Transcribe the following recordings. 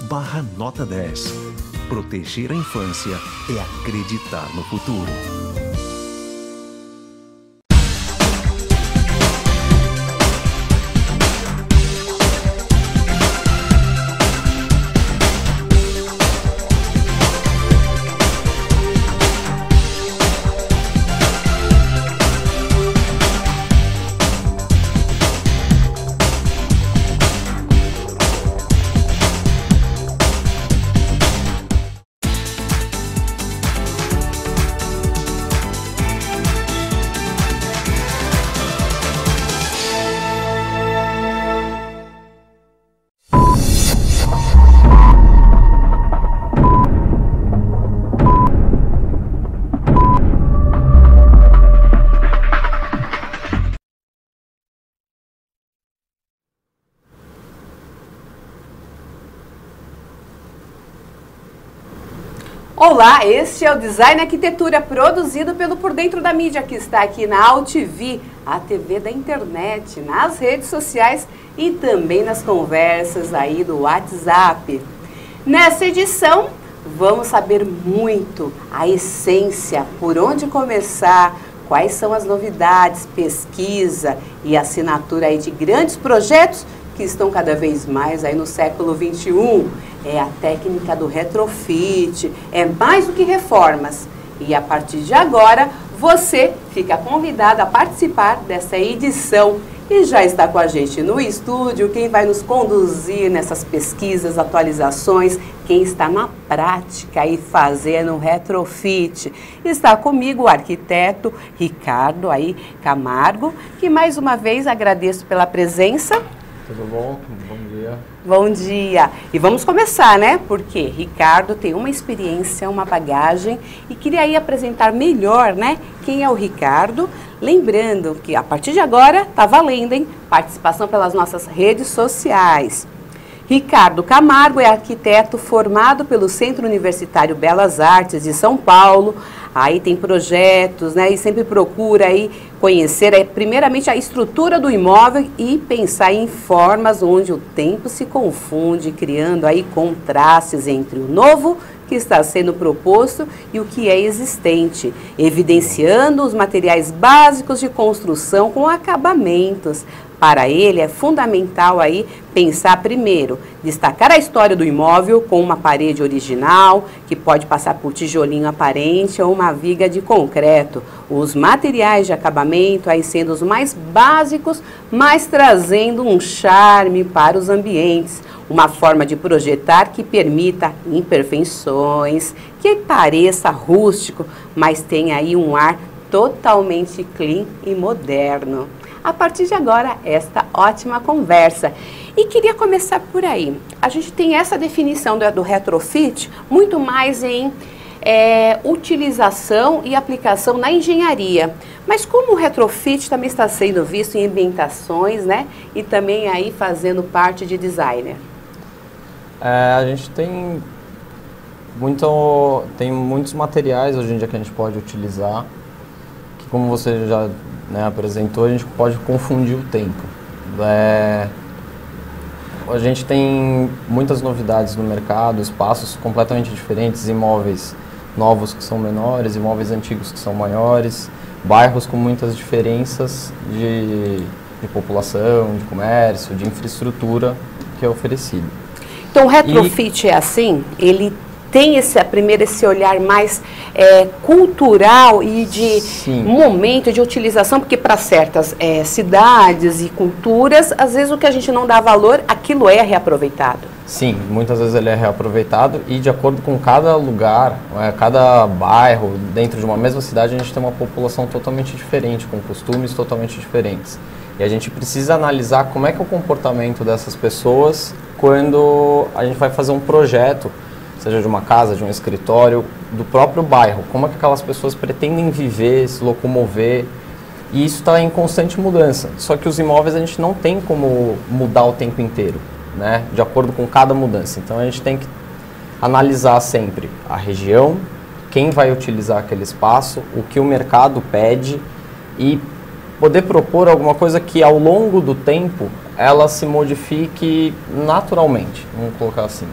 Nota 10. Proteger a infância é acreditar no futuro. Olá, este é o Design Arquitetura, produzido pelo Por Dentro da Mídia, que está aqui na AltV, a TV da internet, nas redes sociais e também nas conversas aí do WhatsApp. Nessa edição, vamos saber muito a essência, por onde começar, quais são as novidades, pesquisa e assinatura aí de grandes projetos que estão cada vez mais aí no século XXI. É a técnica do retrofit, é mais do que reformas. E a partir de agora, você fica convidado a participar dessa edição. E já está com a gente no estúdio quem vai nos conduzir nessas pesquisas, atualizações, quem está na prática e fazendo retrofit. Está comigo o arquiteto Ricardo Camargo, que mais uma vez agradeço pela presença. Tudo bom? Bom dia. Bom dia. E vamos começar, né? Porque Ricardo tem uma experiência, uma bagagem e queria aí apresentar melhor, né? Quem é o Ricardo? Lembrando que a partir de agora tá valendo, hein? Participação pelas nossas redes sociais. Ricardo Camargo é arquiteto formado pelo Centro Universitário Belas Artes de São Paulo. Aí tem projetos, né? E sempre procura aí conhecer, primeiramente, a estrutura do imóvel e pensar em formas onde o tempo se confunde, criando aí contrastes entre o novo que está sendo proposto e o que é existente, evidenciando os materiais básicos de construção com acabamentos. Para ele é fundamental aí pensar primeiro, destacar a história do imóvel com uma parede original, que pode passar por tijolinho aparente ou uma viga de concreto. Os materiais de acabamento aí sendo os mais básicos, mas trazendo um charme para os ambientes. Uma forma de projetar que permita imperfeições, que pareça rústico, mas tenha aí um ar totalmente clean e moderno. A partir de agora, esta ótima conversa. E queria começar por aí. A gente tem essa definição do retrofit muito mais em utilização e aplicação na engenharia. Mas como o retrofit também está sendo visto em ambientações, né? E também aí fazendo parte de designer. A gente tem muitos materiais hoje em dia que a gente pode utilizar, que como você já apresentou, a gente pode confundir o tempo. A gente tem muitas novidades no mercado, espaços completamente diferentes, imóveis novos que são menores, imóveis antigos que são maiores, bairros com muitas diferenças de população, de comércio, de infraestrutura que é oferecido. Então o retrofit é assim, ele tem esse olhar mais cultural e de momento de utilização, porque para certas cidades e culturas, às vezes o que a gente não dá valor, aquilo é reaproveitado. Sim, muitas vezes ele é reaproveitado e de acordo com cada lugar, cada bairro, dentro de uma mesma cidade, a gente tem uma população totalmente diferente, com costumes totalmente diferentes. E a gente precisa analisar como é que é o comportamento dessas pessoas quando a gente vai fazer um projeto, seja de uma casa, de um escritório, do próprio bairro. Como é que aquelas pessoas pretendem viver, se locomover. E isso está em constante mudança. Só que os imóveis a gente não tem como mudar o tempo inteiro, né? De acordo com cada mudança. Então a gente tem que analisar sempre a região, quem vai utilizar aquele espaço, o que o mercado pede e poder propor alguma coisa que ao longo do tempo ela se modifique naturalmente, vamos colocar assim.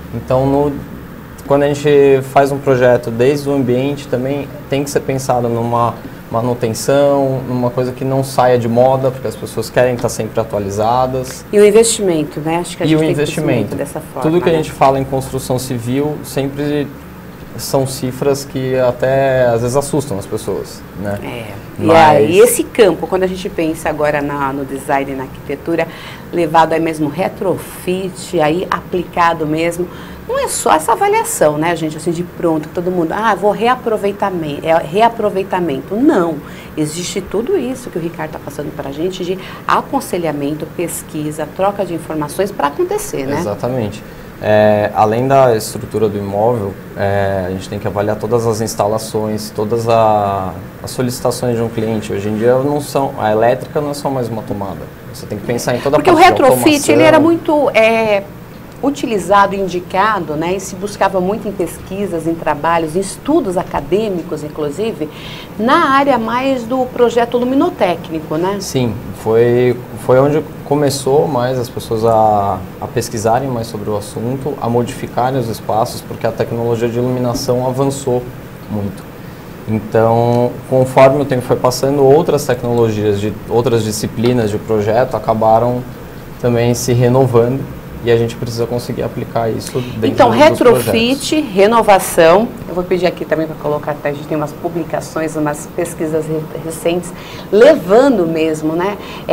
Então, quando a gente faz um projeto desde o ambiente, também tem que ser pensado numa manutenção, numa coisa que não saia de moda, porque as pessoas querem estar sempre atualizadas. E o investimento, né? Acho que a gente tem investimento dessa forma. Tudo que né? a gente fala em construção civil sempre são cifras que até às vezes assustam as pessoas, né? E aí esse campo, quando a gente pensa agora no design e na arquitetura, levado aí mesmo retrofit, aí aplicado mesmo, não é só essa avaliação, né, gente, assim de pronto, todo mundo, vou reaproveitamento. Não, existe tudo isso que o Ricardo está passando para a gente de aconselhamento, pesquisa, troca de informações para acontecer, né? Exatamente. Além da estrutura do imóvel, a gente tem que avaliar todas as instalações, todas as solicitações de um cliente. Hoje em dia a elétrica não é só mais uma tomada. Você tem que pensar em toda a parte de automação. Porque o retrofit ele era muito utilizado e indicado, né, e se buscava muito em pesquisas, em trabalhos, em estudos acadêmicos, inclusive, na área mais do projeto luminotécnico, né? Sim, foi onde começou mais as pessoas a pesquisarem mais sobre o assunto, a modificarem os espaços, porque a tecnologia de iluminação avançou muito. Então, conforme o tempo foi passando, outras tecnologias de outras disciplinas de projeto acabaram também se renovando. E a gente precisa conseguir aplicar isso dentro então, dos retrofit, projetos. Renovação, eu vou pedir aqui também para colocar, a gente tem umas publicações, umas pesquisas recentes, levando mesmo, né?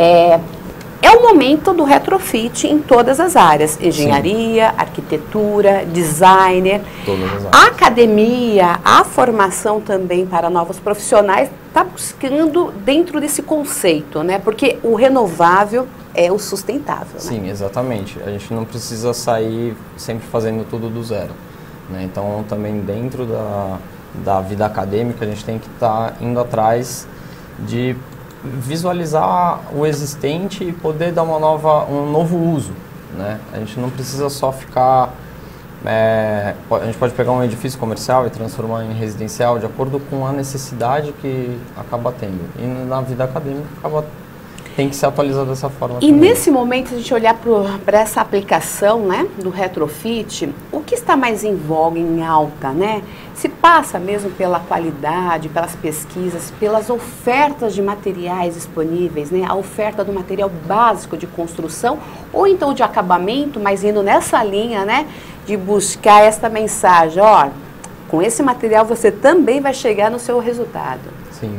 É o momento do retrofit em todas as áreas, engenharia, arquitetura, designer, todas as áreas. A academia, a formação também para novos profissionais, está buscando dentro desse conceito, né? Porque o renovável é o sustentável, né? Sim, exatamente. A gente não precisa sair sempre fazendo tudo do zero, né? Então, também dentro da vida acadêmica, a gente tem que estar indo atrás de visualizar o existente e poder dar um novo uso, né? A gente não precisa só ficar... a gente pode pegar um edifício comercial e transformar em residencial de acordo com a necessidade que acaba tendo. E na vida acadêmica tem que se atualizar dessa forma. E também. Nesse momento, se a gente olhar para essa aplicação, né, do retrofit, o que está mais em voga, em alta, né? Se passa mesmo pela qualidade, pelas pesquisas, pelas ofertas de materiais disponíveis, né? A oferta do material básico de construção, ou então de acabamento, mas indo nessa linha, né, de buscar esta mensagem, ó, com esse material você também vai chegar no seu resultado. Sim,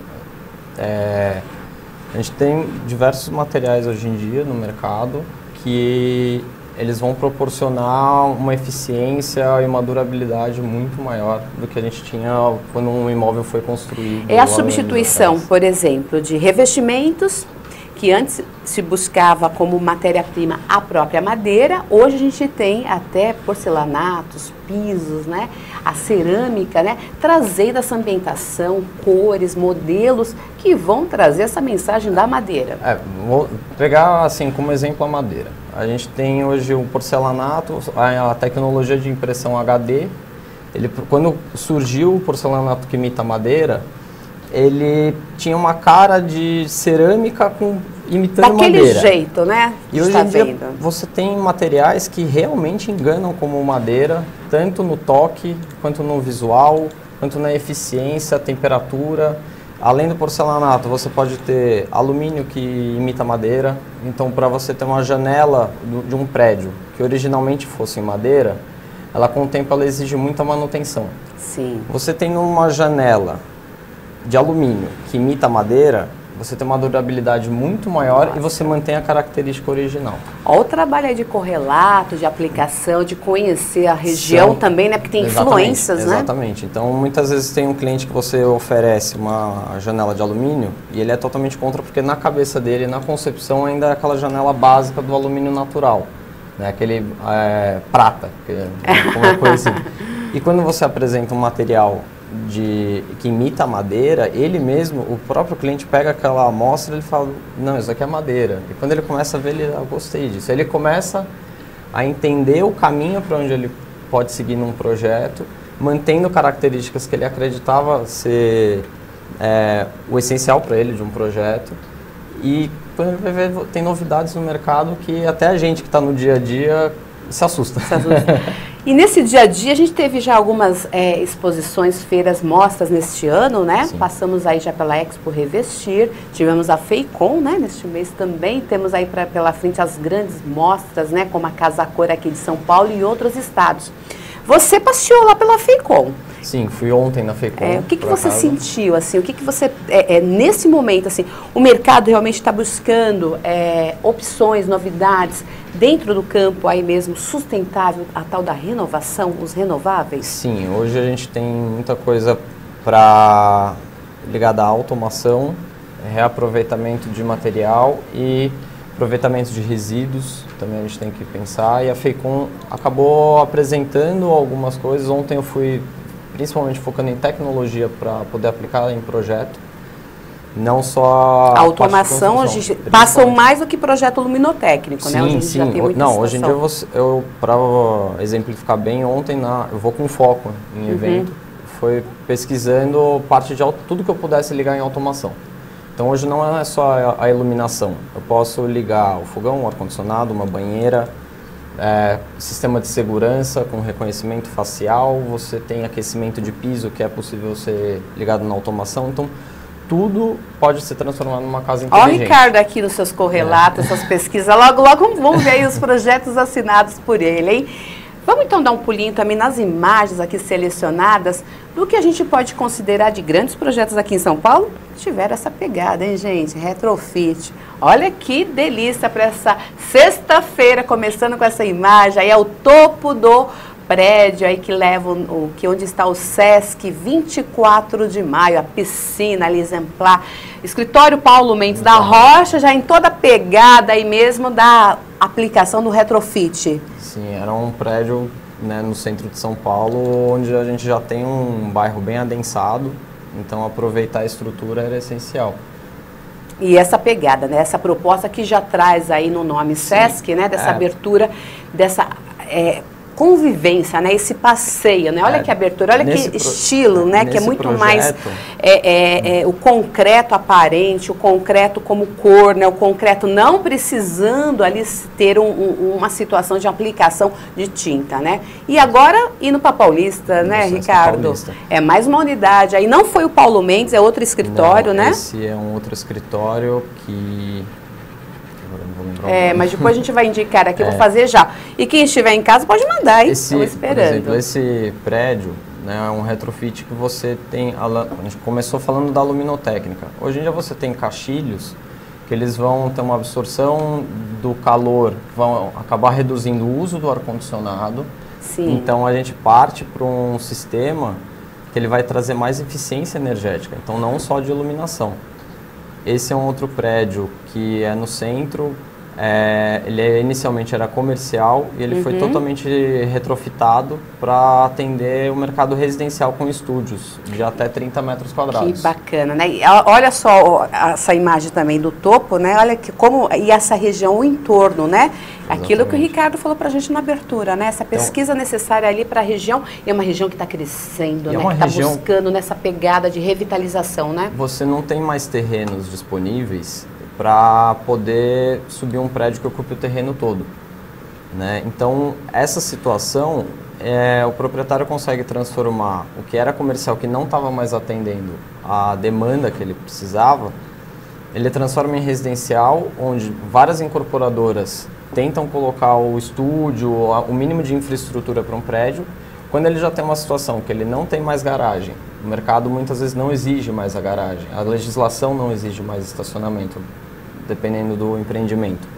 a gente tem diversos materiais hoje em dia no mercado que eles vão proporcionar uma eficiência e uma durabilidade muito maior do que a gente tinha quando um imóvel foi construído. É a substituição, por exemplo, de revestimentos, que antes se buscava como matéria-prima a própria madeira, hoje a gente tem até porcelanatos, pisos, né? A cerâmica, né? Trazendo essa ambientação, cores, modelos que vão trazer essa mensagem da madeira. Vou pegar assim como exemplo a madeira. A gente tem hoje o porcelanato, a tecnologia de impressão HD. Quando surgiu o porcelanato que imita madeira, ele tinha uma cara de cerâmica imitando madeira. Daquele jeito, né? E hoje em dia você tem materiais que realmente enganam como madeira, tanto no toque, quanto no visual, quanto na eficiência, temperatura. Além do porcelanato, você pode ter alumínio que imita madeira. Então, para você ter uma janela de um prédio que originalmente fosse em madeira, ela exige muita manutenção. Sim. Você tem uma janela de alumínio que imita madeira, você tem uma durabilidade muito maior. Nossa. E você mantém a característica original. Olha o trabalho aí de correlato, de aplicação, de conhecer a região também, né? Porque tem influências, né? Exatamente. Então, muitas vezes tem um cliente que você oferece uma janela de alumínio e ele é totalmente contra, porque na cabeça dele, na concepção, ainda é aquela janela básica do alumínio natural, né? Aquele prata, como é conhecido. E quando você apresenta um material que imita a madeira, ele mesmo, o próprio cliente pega aquela amostra e ele fala, não, isso aqui é madeira. E quando ele começa a ver, eu gostei disso. Ele começa a entender o caminho para onde ele pode seguir num projeto, mantendo características que ele acreditava ser o essencial para ele de um projeto. E quando ele vai ver, tem novidades no mercado que até a gente que está no dia a dia se assusta. E nesse dia a dia, a gente teve já algumas exposições, feiras, mostras neste ano, né? Sim. Passamos aí já pela Expo Revestir, tivemos a FEICOM, né? Neste mês também, temos aí pela frente as grandes mostras, né? Como a Casa Cor aqui de São Paulo e outros estados. Você passeou lá pela FEICOM. Sim, fui ontem na FEICOM. O que você sentiu, assim, o que você, nesse momento, assim, o mercado realmente está buscando opções, novidades, dentro do campo aí mesmo, sustentável, a tal da renovação, os renováveis? Sim, hoje a gente tem muita coisa ligada à automação, reaproveitamento de material e aproveitamento de resíduos, também a gente tem que pensar, e a FEICOM acabou apresentando algumas coisas. Ontem eu fui principalmente focando em tecnologia para poder aplicar em projeto, não só a automação. A gente passam mais do que projeto luminotécnico, sim, né? Hoje sim. já tem muita não, hoje em dia eu para exemplificar bem, ontem eu vou com foco em evento, foi pesquisando parte de tudo que eu pudesse ligar em automação. Então hoje não é só a iluminação, eu posso ligar o fogão, o ar-condicionado, uma banheira, sistema de segurança com reconhecimento facial, você tem aquecimento de piso que é possível ser ligado na automação, então tudo pode ser transformado numa casa inteligente. Olha o Ricardo aqui nos seus correlatos, suas pesquisas, logo vamos ver aí os projetos assinados por ele, hein? Vamos então dar um pulinho também nas imagens aqui selecionadas do que a gente pode considerar de grandes projetos aqui em São Paulo. Tiveram essa pegada, hein, gente? Retrofit. Olha que delícia para essa sexta-feira, começando com essa imagem. Aí é o topo do prédio aí que leva onde está o Sesc 24 de maio, a piscina ali exemplar. Escritório Paulo Mendes da Rocha, já em toda a pegada aí mesmo da aplicação do retrofit. Sim, era um prédio, né, no centro de São Paulo, onde a gente já tem um bairro bem adensado, então aproveitar a estrutura era essencial. E essa pegada, né, essa proposta que já traz aí no nome Sesc, né, dessa abertura, dessa convivência, né, esse passeio, né, olha que abertura, olha que estilo, né, que é muito mais o concreto aparente, o concreto como cor, né, o concreto não precisando ali ter uma situação de aplicação de tinta, né. E agora indo para Paulista, né, Ricardo? Paulista. É mais uma unidade, aí não foi o Paulo Mendes, é outro escritório, não, né? Esse é um outro escritório que... mas depois a gente vai indicar aqui, eu vou fazer já. E quem estiver em casa pode mandar, hein? Estou esperando. Por exemplo, esse prédio, né, é um retrofit que você tem... A gente começou falando da luminotécnica. Hoje em dia você tem caixilhos que eles vão ter uma absorção do calor, vão acabar reduzindo o uso do ar-condicionado. Sim. Então a gente parte para um sistema que ele vai trazer mais eficiência energética, então não só de iluminação. Esse é um outro prédio que é no centro, ele inicialmente era comercial e ele foi totalmente retrofitado para atender o mercado residencial com estúdios de até 30 metros quadrados. Que bacana, né? E olha só essa imagem também do topo, né? Olha que e essa região, o entorno, né? Exatamente. Aquilo que o Ricardo falou para a gente na abertura, né? Essa pesquisa necessária ali para a região, e é uma região que está crescendo, né? Que está buscando nessa pegada de revitalização, né? Você não tem mais terrenos disponíveis para poder subir um prédio que ocupe o terreno todo, né? Então, essa situação, o proprietário consegue transformar o que era comercial, que não estava mais atendendo a demanda que ele precisava, ele transforma em residencial, onde várias incorporadoras tentam colocar o estúdio, o mínimo de infraestrutura para um prédio. Quando ele já tem uma situação que ele não tem mais garagem, o mercado muitas vezes não exige mais a garagem, a legislação não exige mais estacionamento, dependendo do empreendimento.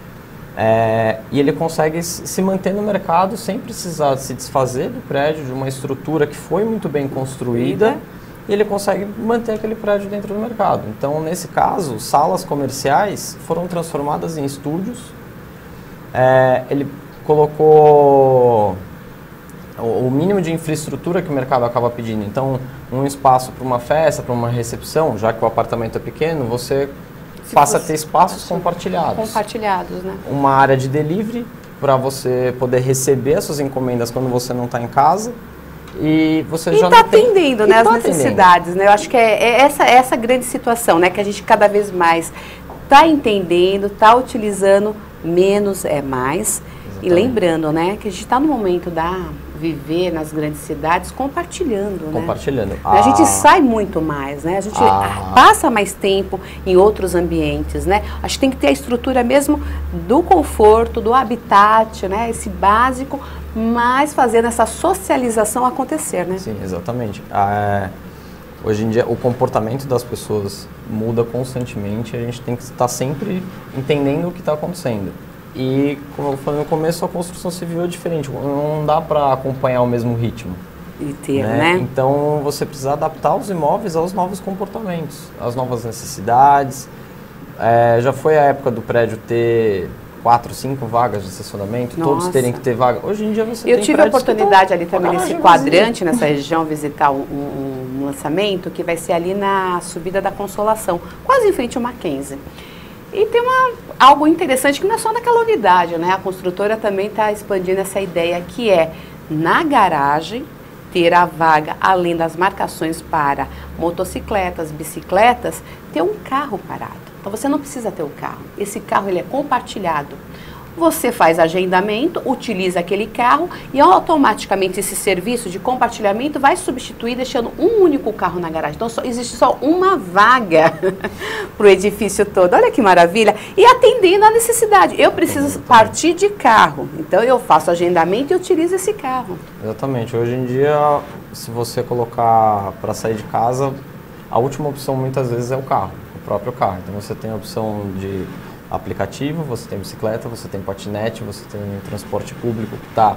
E ele consegue se manter no mercado sem precisar se desfazer do prédio, de uma estrutura que foi muito bem construída, e ele consegue manter aquele prédio dentro do mercado. Então, nesse caso, salas comerciais foram transformadas em estúdios. Ele colocou o mínimo de infraestrutura que o mercado acaba pedindo. Então, um espaço para uma festa, para uma recepção, já que o apartamento é pequeno, você passa a ter espaços compartilhados. Compartilhados, né? Uma área de delivery para você poder receber as suas encomendas quando você não está em casa. E você já está atendendo, né, as necessidades, né? Eu acho que é essa grande situação, né, que a gente cada vez mais está entendendo, está utilizando, menos é mais. E lembrando, né, que a gente está no momento da viver nas grandes cidades compartilhando, né? Compartilhando. A gente sai muito mais, né? A gente passa mais tempo em outros ambientes, né? Acho que tem que ter a estrutura mesmo do conforto, do habitat, né? Esse básico, mas fazendo essa socialização acontecer, né? Sim, exatamente. Hoje em dia, o comportamento das pessoas muda constantemente, a gente tem que estar sempre entendendo o que está acontecendo. E, como eu falei no começo, a construção civil é diferente, não dá para acompanhar o mesmo ritmo. E ter, né? Então, você precisa adaptar os imóveis aos novos comportamentos, às novas necessidades. Já foi a época do prédio ter 4, 5 vagas de estacionamento, todos terem que ter vaga. Hoje em dia você tem. Eu tive a oportunidade ali também nesse quadrante, nessa região, visitar um lançamento que vai ser ali na subida da Consolação, quase em frente ao Mackenzie. E tem algo interessante que não é só naquela unidade, né? A construtora também está expandindo essa ideia que é, na garagem, ter a vaga, além das marcações para motocicletas, bicicletas, ter um carro parado. Então você não precisa ter o carro. Esse carro ele é compartilhado. Você faz agendamento, utiliza aquele carro e automaticamente esse serviço de compartilhamento vai substituir deixando um único carro na garagem. Então existe só uma vaga para o edifício todo. Olha que maravilha! E atendendo à necessidade. Eu preciso partir de carro, então eu faço agendamento e utilizo esse carro. Exatamente. Hoje em dia, se você colocar para sair de casa, a última opção muitas vezes é o carro, o próprio carro. Então você tem a opção de aplicativo, você tem bicicleta, você tem patinete, você tem transporte público que está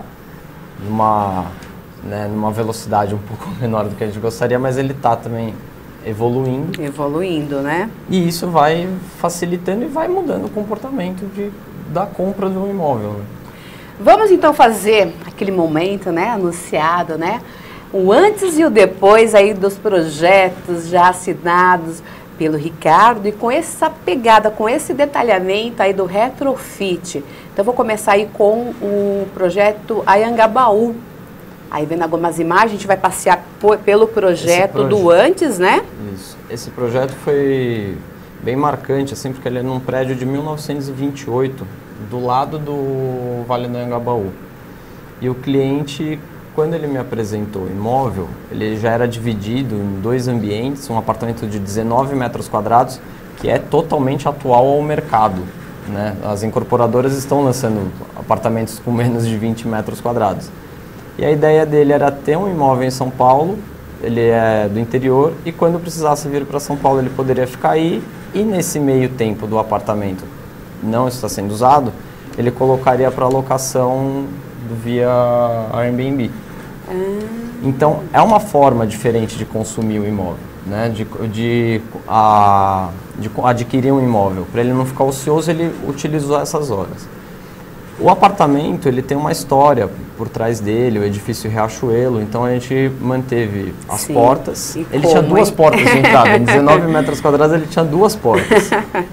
numa velocidade um pouco menor do que a gente gostaria, mas ele está também evoluindo. Evoluindo, né? E isso vai facilitando e vai mudando o comportamento da compra de um imóvel. Né? Vamos então fazer aquele momento, né, anunciado, né? O antes e o depois aí dos projetos já assinados pelo Ricardo e com essa pegada, com esse detalhamento aí do retrofit. Então, vou começar aí com o projeto Anhangabaú. Aí, vendo algumas imagens, a gente vai passear pelo projeto do antes, né? Isso. Esse projeto foi bem marcante, assim, porque ele é num prédio de 1928, do lado do Vale do Anhangabaú. E o cliente, quando ele me apresentou o imóvel, ele já era dividido em 2 ambientes, um apartamento de 19 metros quadrados, que é totalmente atual ao mercado. Né? As incorporadoras estão lançando apartamentos com menos de 20 metros quadrados. E a ideia dele era ter um imóvel em São Paulo, ele é do interior, e quando precisasse vir para São Paulo ele poderia ficar aí, e nesse meio tempo do apartamento não está sendo usado, ele colocaria para locação via Airbnb. Então, é uma forma diferente de consumir o imóvel, né? de adquirir um imóvel. Para ele não ficar ocioso, ele utilizou essas horas. O apartamento, ele tem uma história por trás dele, o edifício Riachuelo, então a gente manteve as portas. Ele tinha 2 portas de entrada, em 19 metros quadrados ele tinha 2 portas.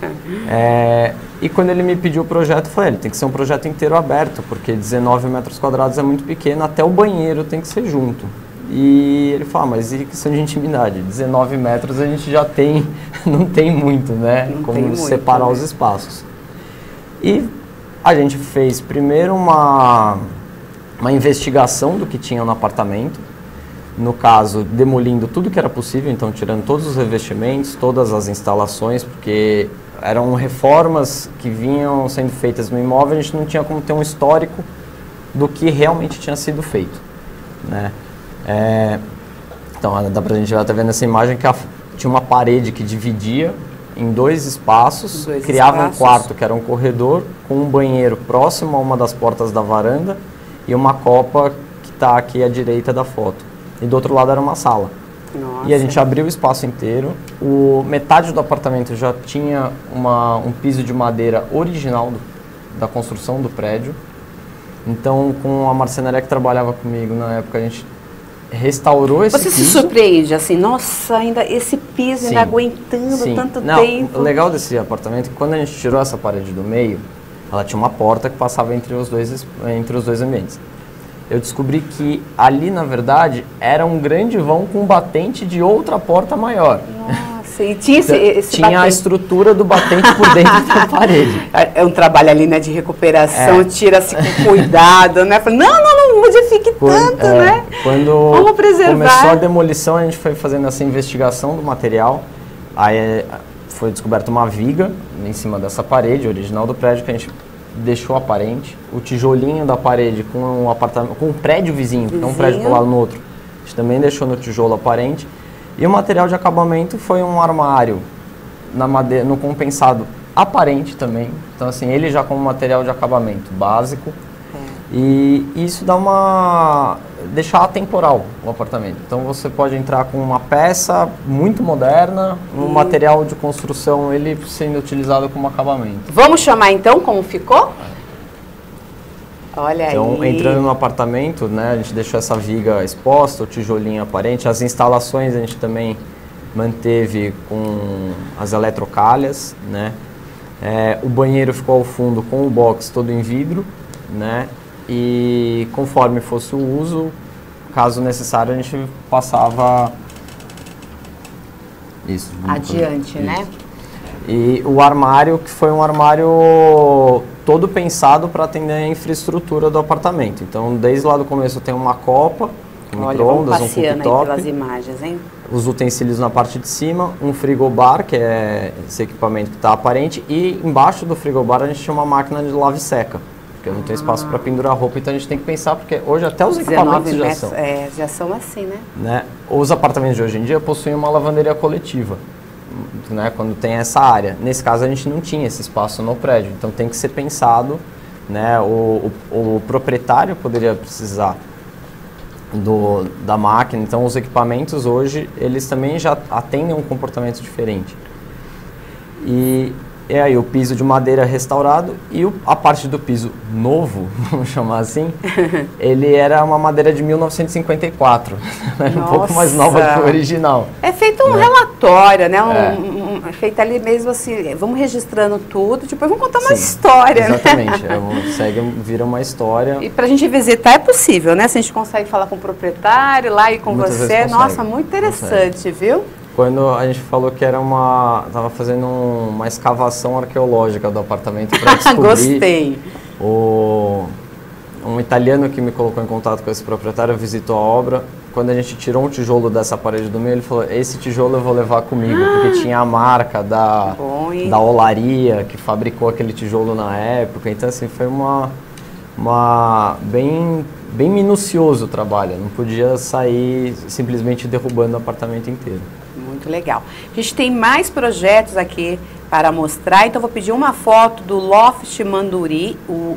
E quando ele me pediu o projeto, eu falei, ele tem que ser um projeto inteiro aberto, porque 19 metros quadrados é muito pequeno, até o banheiro tem que ser junto. E ele falou, mas e questão de intimidade? 19 metros a gente já tem, não tem muito, né? Não como separar os espaços. E a gente fez primeiro uma investigação do que tinha no apartamento, no caso, demolindo tudo que era possível, então tirando todos os revestimentos, todas as instalações, porque eram reformas que vinham sendo feitas no imóvel, a gente não tinha como ter um histórico do que realmente tinha sido feito. Né? Então, dá pra gente já tá vendo essa imagem que tinha uma parede que dividia em 2 espaços, criava um quarto que era um corredor, com um banheiro próximo a uma das portas da varanda e uma copa que está aqui à direita da foto. E do outro lado era uma sala. Nossa. E a gente abriu o espaço inteiro. Metade do apartamento já tinha um piso de madeira original da construção do prédio. Então, com a marcenaria que trabalhava comigo na época, a gente restaurou esse piso. Você se surpreende, assim, nossa, ainda esse piso ainda aguentando tanto tempo. O legal desse apartamento é que quando a gente tirou essa parede do meio, ela tinha uma porta que passava entre os dois ambientes. Eu descobri que ali, na verdade, era um grande vão com batente de outra porta maior. Nossa, E tinha esse tinha a batente. estrutura do batente por dentro da parede. É um trabalho ali, né, de recuperação, tira-se com cuidado, né? Falei, não modifique tanto, né? Quando vamos preservar. Começou a demolição, a gente foi fazendo essa investigação do material, aí foi descoberta uma viga em cima dessa parede original do prédio que a gente deixou aparente, o tijolinho da parede com um apartamento, com um prédio vizinho, que é um prédio colado no outro, a gente também deixou no tijolo aparente, e o material de acabamento foi um armário na madeira, no compensado aparente também, então assim, ele já como material de acabamento básico, e isso dá deixar atemporal o apartamento. Então você pode entrar com uma peça muito moderna, um material de construção, ele sendo utilizado como acabamento. Vamos chamar então como ficou? Olha então, aí. entrando no apartamento, né, a gente deixou essa viga exposta, o tijolinho aparente, as instalações a gente também manteve com as eletrocalhas, né? O banheiro ficou ao fundo com o box todo em vidro, né? E conforme fosse o uso, caso necessário, a gente passava isso adiante, isso. Né? E o armário, que foi um armário todo pensado para atender a infraestrutura do apartamento. Então, desde lá do começo tem uma copa, um micro-ondas, um cooktop, pelas imagens, hein? Os utensílios na parte de cima, um frigobar, que é esse equipamento que está aparente, e embaixo do frigobar a gente tinha uma máquina de lave e seca. Porque não tem espaço para pendurar roupa, então a gente tem que pensar, porque hoje até os equipamentos já são assim, né? Os apartamentos de hoje em dia possuem uma lavanderia coletiva, né? Quando tem essa área. Nesse caso a gente não tinha esse espaço no prédio, então tem que ser pensado, né? O proprietário poderia precisar da máquina, então os equipamentos hoje, eles também já atendem um comportamento diferente. E aí o piso de madeira restaurado e a parte do piso novo, vamos chamar assim, ele era uma madeira de 1954, um pouco mais nova que o original. É feito um relatório, né? Feito ali mesmo assim, vamos registrando tudo, depois vamos contar uma história, exatamente, né? Vira uma história. E pra gente visitar é possível, né? Se a gente consegue falar com o proprietário lá e com você, nossa, muito interessante, viu? Quando a gente falou que era estava fazendo uma escavação arqueológica do apartamento para descobrir. Gostei. Um italiano que me colocou em contato com esse proprietário visitou a obra. Quando a gente tirou um tijolo dessa parede do meio, ele falou: esse tijolo eu vou levar comigo, porque tinha a marca da olaria que fabricou aquele tijolo na época. Então, assim, foi bem minucioso o trabalho. Não podia sair simplesmente derrubando o apartamento inteiro. Muito legal. A gente tem mais projetos aqui para mostrar, então vou pedir uma foto do Loft Manduri.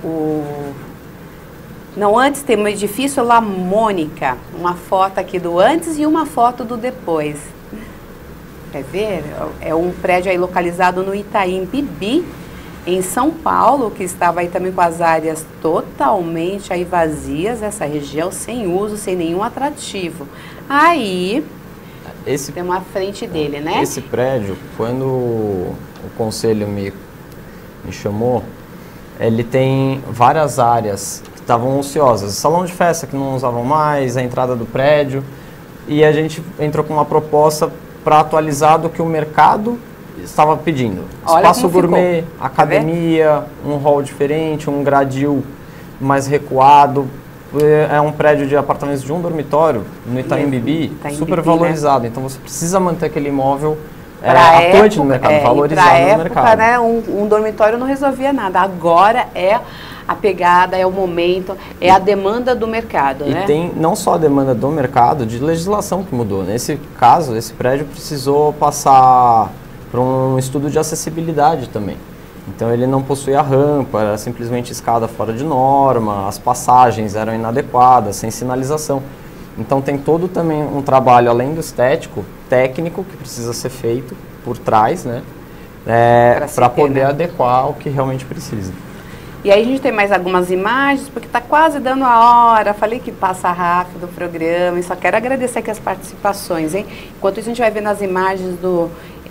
Não, antes tem um edifício La Mônica, uma foto aqui do antes e uma foto do depois. Quer ver? É um prédio aí localizado no Itaim Bibi, em São Paulo, que estava aí também com as áreas totalmente aí vazias, essa região sem uso, sem nenhum atrativo. Aí tem uma frente dele, né? Esse prédio, quando o conselho me chamou, ele tem várias áreas que estavam ociosas. Salão de festa que não usavam mais, a entrada do prédio. E a gente entrou com uma proposta para atualizar do que o mercado estava pedindo. Espaço gourmet, academia, um hall diferente, um gradil mais recuado. É um prédio de apartamentos de um dormitório no Itaim Bibi, super valorizado. Né? Então você precisa manter aquele imóvel atuante no mercado, valorizado no mercado. Né, um dormitório não resolvia nada. Agora é a pegada, é o momento, é a demanda do mercado. E tem não só a demanda do mercado, de legislação que mudou. Nesse caso, esse prédio precisou passar por um estudo de acessibilidade também. Então ele não possuía rampa, era simplesmente escada fora de norma, as passagens eram inadequadas, sem sinalização. Então tem todo também um trabalho, além do estético, técnico, que precisa ser feito por trás, né? Para poder adequar o que realmente precisa. E aí a gente tem mais algumas imagens, porque está quase dando a hora. Falei que passa rápido o programa e só quero agradecer aqui as participações, hein? Enquanto isso a gente vai ver nas imagens do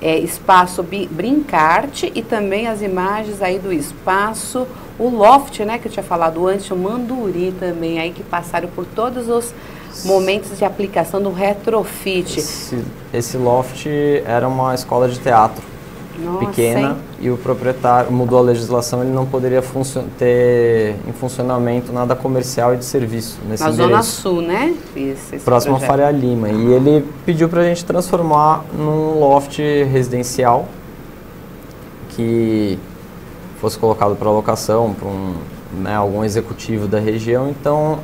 espaço Brincarte e também as imagens aí do espaço, o Loft, né, que eu tinha falado antes, o Manduri também, aí que passaram por todos os momentos de aplicação do retrofit. Esse Loft era uma escola de teatro. Nossa, pequena, hein? E o proprietário mudou a legislação, ele não poderia ter em funcionamento nada comercial e de serviço nesse endereço. Na Zona Sul, né? Próximo a Faria Lima. E ele pediu para a gente transformar num loft residencial que fosse colocado para locação para algum executivo da região. Então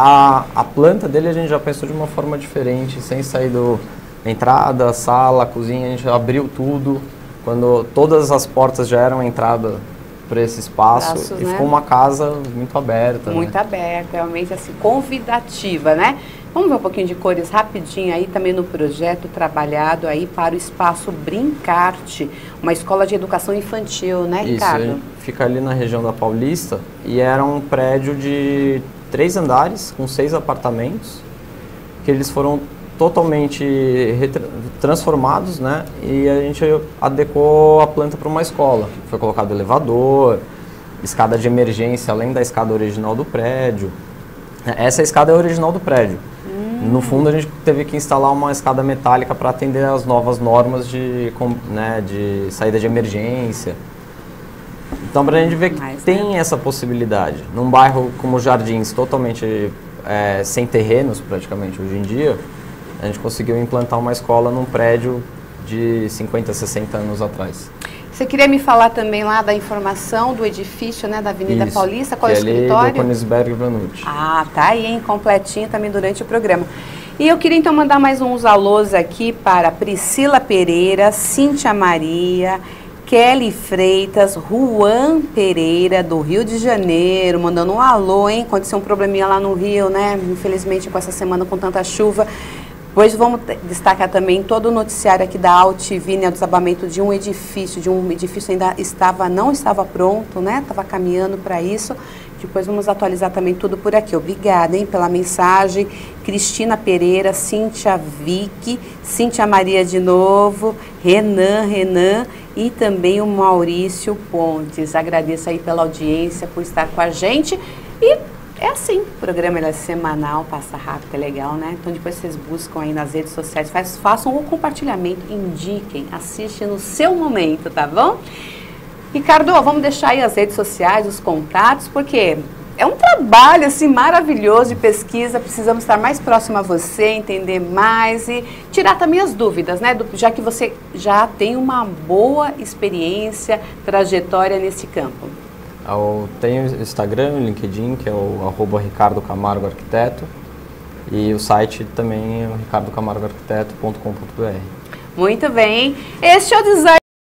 a planta dele a gente já pensou de uma forma diferente, sem sair da entrada, sala, cozinha, a gente abriu tudo. Quando todas as portas já eram entrada para esse espaço, e ficou uma casa muito aberta. Muito aberta, realmente assim, convidativa, né? Vamos ver um pouquinho de cores rapidinho aí também no projeto trabalhado aí para o espaço Brincarte, uma escola de educação infantil, né, Ricardo? Isso, fica ali na região da Paulista e era um prédio de 3 andares com 6 apartamentos, que eles foram totalmente transformados, né? E a gente adequou a planta para uma escola. Foi colocado elevador, escada de emergência, além da escada original do prédio. Essa escada é a original do prédio. No fundo, a gente teve que instalar uma escada metálica para atender às novas normas de saída de emergência. Então, para a gente ver que tem essa possibilidade. Num bairro como Jardins, totalmente sem terrenos, praticamente, hoje em dia, a gente conseguiu implantar uma escola num prédio de 50, 60 anos atrás. Você queria me falar também lá da informação do edifício, né, da Avenida Paulista, qual é o escritório? Do Königsberg Vanucci. Ah, tá aí, hein, completinho também durante o programa. E eu queria então mandar mais uns alôs aqui para Priscila Pereira, Cíntia Maria, Kelly Freitas, Juan Pereira, do Rio de Janeiro, mandando um alô, hein, aconteceu um probleminha lá no Rio, né, infelizmente com essa semana com tanta chuva. Hoje vamos destacar também todo o noticiário aqui da AltV, né, o desabamento de um edifício ainda não estava pronto, né, estava caminhando para isso. Depois vamos atualizar também tudo por aqui. Obrigada, hein, pela mensagem. Cristina Pereira, Cíntia Vicky, Cíntia Maria de novo, Renan e também o Maurício Pontes. Agradeço aí pela audiência, por estar com a gente e é assim, o programa é semanal, passa rápido, é legal, né? Então depois vocês buscam aí nas redes sociais, façam o compartilhamento, indiquem, assistem no seu momento, tá bom? Ricardo, vamos deixar aí as redes sociais, os contatos, porque é um trabalho assim maravilhoso de pesquisa, precisamos estar mais próximo a você, entender mais e tirar também as dúvidas, né? Já que você já tem uma boa experiência, trajetória nesse campo. Eu tenho o Instagram, o LinkedIn, que é o @RicardoCamargo Arquiteto, e o site também é o ricardocamargoarquiteto.com.br. Muito bem, este é o design.